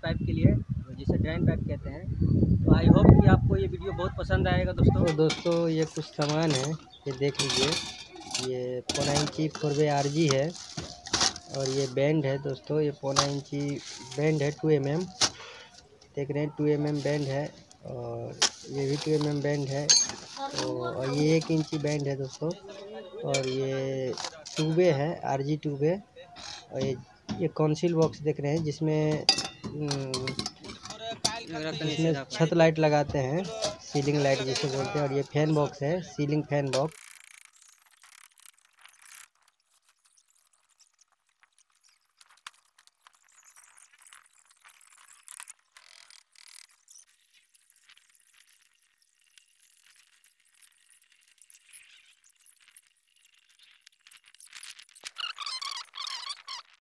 Pipe के लिए, जिसे ड्रेन पाइप कहते हैं। तो आई होप कि आपको ये वीडियो बहुत पसंद आएगा दोस्तों। तो दोस्तों ये कुछ सामान है, ये देख लीजिए। ये 1.5 इंची 4 RG है और ये बैंड है दोस्तों। ये 1.5 इंची बैंड है 2 mm, देख रहे हैं 2 mm बैंड है। और ये भी 2 mm बैंड है। तो और ये 1 इंची बैंड है दोस्तों। और ये ट्यूबे है, RG ट्यूबे। और ये काउंसिल बॉक्स देख रहे हैं, जिसमें छत लाइट लगाते हैं, सीलिंग लाइट जिसे बोलते हैं। और ये फैन बॉक्स है, सीलिंग फैन बॉक्स।